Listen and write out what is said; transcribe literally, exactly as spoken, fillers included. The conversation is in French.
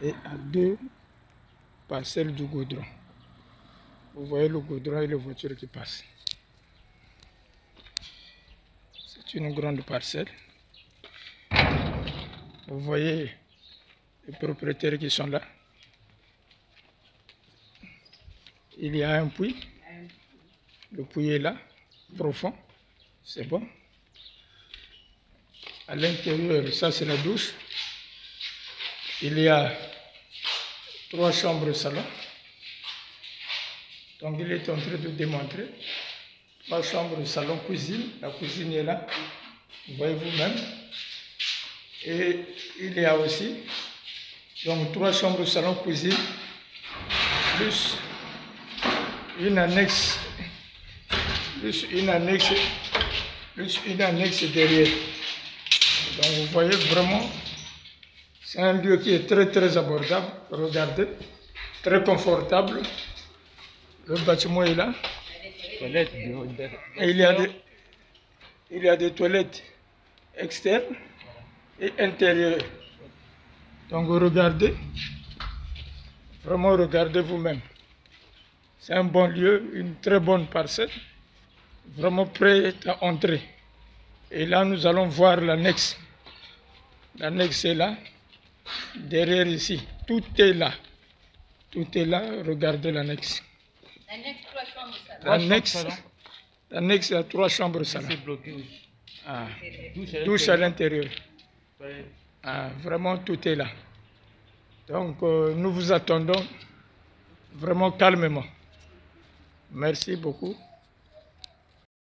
et à deux parcelles du goudron. Vous voyez le goudron et les voitures qui passent. C'est une grande parcelle. Vous voyez les propriétaires qui sont là. Il y a un puits. Le puits est là, profond. C'est bon. À l'intérieur, ça c'est la douche. Il y a trois chambres salon. Donc il est en train de démontrer. Trois chambres salon, cuisine. La cuisine est là. Vous voyez vous-même. Et il y a aussi donc trois chambres salon, cuisine, plus une annexe, plus une annexe, plus une annexe derrière. Donc vous voyez vraiment, c'est un lieu qui est très très abordable. Regardez, très confortable. Le bâtiment est là. Et il y a des, il y a des toilettes externes et intérieures. Donc regardez, vraiment regardez vous-même. C'est un bon lieu, une très bonne parcelle, vraiment prête à entrer. Et là, nous allons voir l'annexe. L'annexe est là, derrière ici. Tout est là. Tout est là, regardez l'annexe. L'annexe, l'annexe a trois chambres salon. Ah, douche à l'intérieur. Ah, vraiment, tout est là. Donc, euh, nous vous attendons vraiment calmement. Merci beaucoup.